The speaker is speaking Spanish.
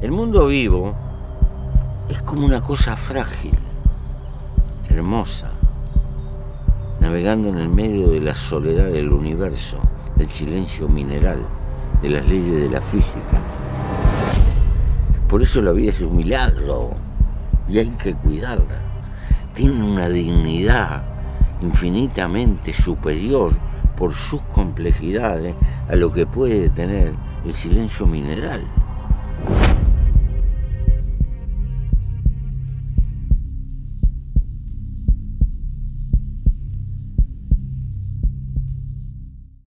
El mundo vivo es como una cosa frágil, hermosa, navegando en el medio de la soledad del universo, del silencio mineral, de las leyes de la física. Por eso la vida es un milagro y hay que cuidarla. Tiene una dignidad infinitamente superior por sus complejidades a lo que puede tener el silencio mineral.